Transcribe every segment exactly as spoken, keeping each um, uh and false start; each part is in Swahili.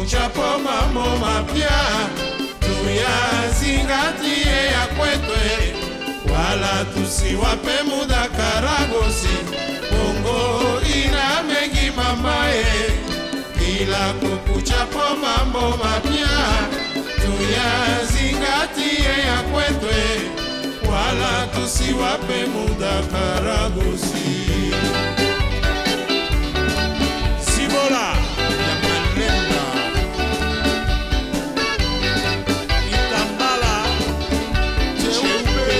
kukuchapo mambo mapya, tuyazingatie ya kwetu, wala tusiwape muda karagosi. Bongo ina mengi mamae, kila kukuchapo mambo mapya, tuyazingatie ya kwetu, wala tusiwape muda karagosi. Sibola ya Malenda, Itambala Cheupe,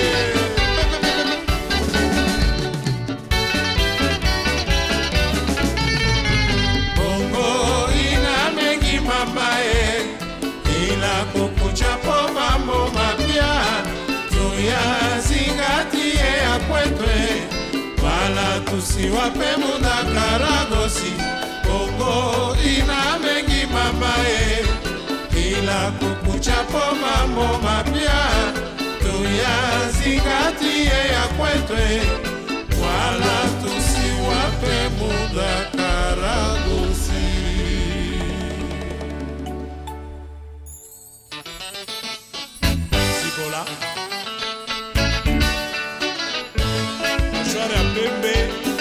bongo ina mengi mamae, ila kukuchapo mambo mapya, tuyazingatie ya kwetu, wala tusiwape muda karagosi. Bongo ina mengi mamae, ila kukuchapo mambo mapya, tuyazingatie ya kwetu, wala tusiwape muda karagosi. Sibola Shara Pembe,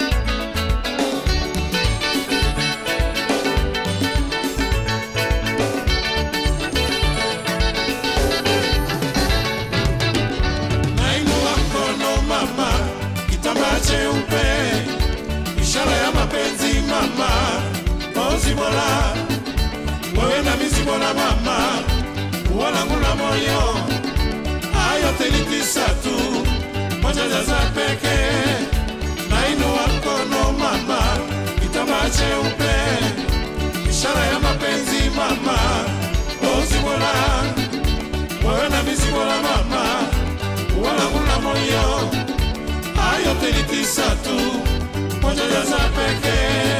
nainua mkono mama, kitambaa cheupe, ishara ya mapenzi mama. Oh Sibola, wewe na mimi Sibola mama, wangu la moyo, hayo telitisa tu, moja jaza peke. Nainua mkono mama, kitambaa cheupe, ishara ya mapenzi mama. Oh Sibola, wewe na mimi Sibola mama, wangu la moyo, hayo telitisa tu, moja jaza peke.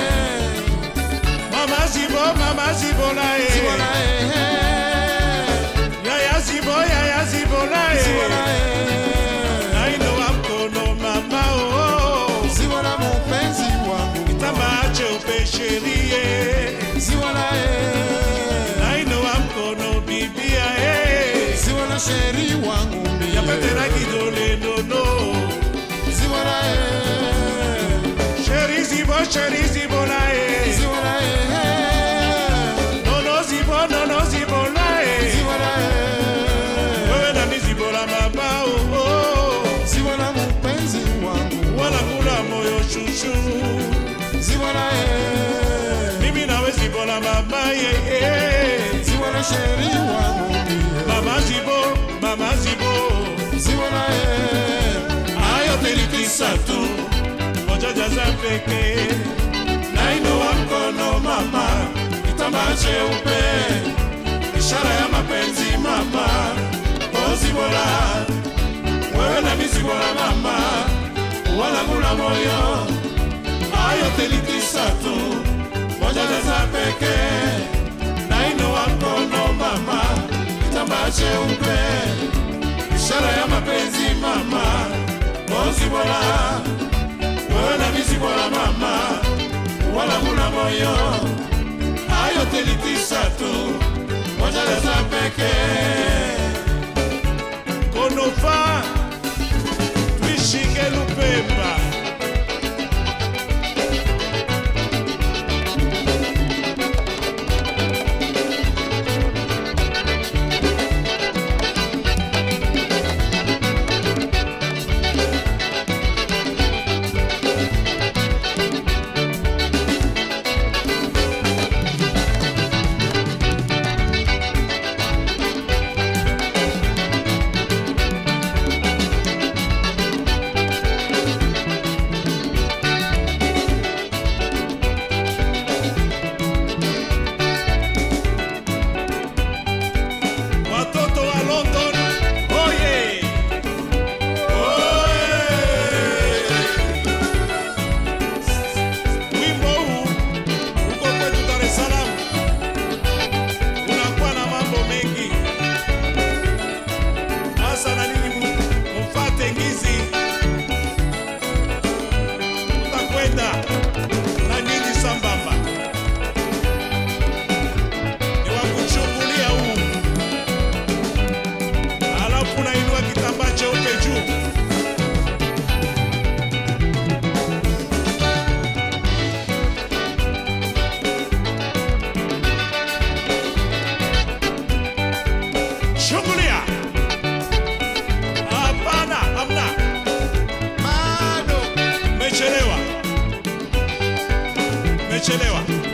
Mama Sibo, mama Sibola eh, Sibola eh, yaya Sibo, yaya Sibola eh, nainua mkono mama oh, Sibola mpenzi wangu, kitambaa cheupe sherie, Sibola eh, nainua mkono bibia eh, Sibola sheri wangu mbie, yapetera kidole nono, Sibola eh, sheri Sibo, sheri Sibola eh, Sibola eh, nono Sibo, nono Sibola eh, Sibola eh, wewe na mimi Sibola mama oh, oh, Sibola mpenzi wangu, wala kula moyo shushu, Sibola eh, mimi nawe Sibola mama eh, eh, Sibola sheri wangu mbie, mama Sibo, mama Sibo, Sibola eh, hayo telitisa tu, moja jaza peke. Nainua mkono mama, kitambaa cheupe, ishara ya mapenzi mama. Oh Sibola, wewe na mimi Sibola mama, wangu la moyo, hayo telitisa tu, moja jaza peke. Nainua mkono mama, kitambaa cheupe, ishara ya mapenzi mama. Oh Sibola, wewe na mimi Sibola mama, wangu la moyo, hayo telitisa tu, moja jaza peke. Konofa Twishige Lupemba, umechelewa.